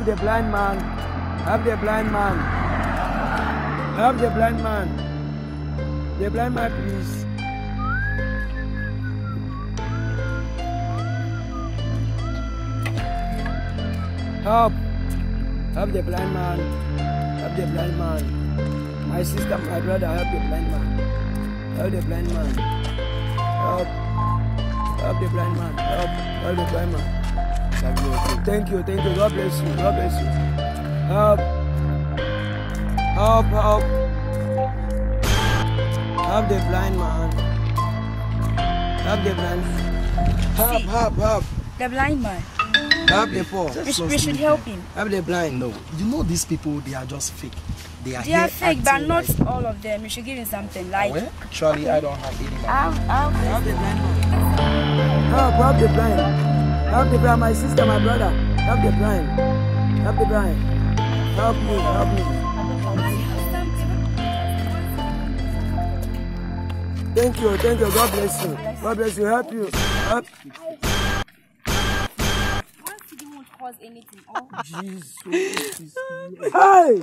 the blind man. Help the blind man. Help the blind man. The blind man, please. Help. Help the blind man. Help the blind man. My sister, my brother, help the blind man. Help the blind man. Help. Help the blind man. Help. Help the blind man. Thank you. God bless you. God bless you. Help. Help. Help the blind man. Help the blind man. Help. The blind man. Help the poor. We should help him. Help the blind. No, you know these people, they are just fake. They are fake, but not all of them. You should give him something like. Well, actually, I don't have any money. Help the blind man. Help the blind. Help the blind. My sister, my brother. Help the blind. Help the blind. Help me. Thank you. God bless you. God bless you. Help you. Help. Once he won't cause anything. Oh. Jesus. Hey!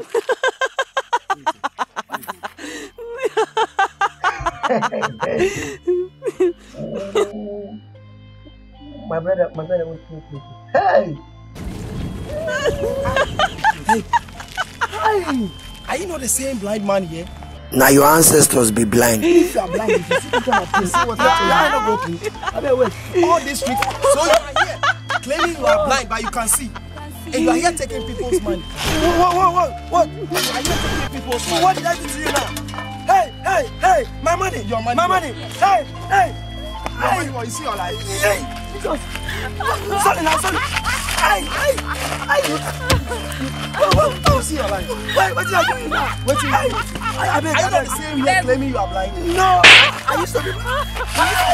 My brother will kill me. Hey! Hey! Are you not the same blind man here? Now your ancestors be blind. If you are blind, if you see what I don't go through. I mean, wait. All this street. So you are here claiming you are blind, but you can see. And you are here taking people's money. What? You are here taking people's money. What did I do to you now? Hey! My money! Your money. My money! Hey! You see your life. Hey! Sorry! Hey! You see your life. What did I do you now? Are you not the same here claiming you are blind? No! I used to be blind.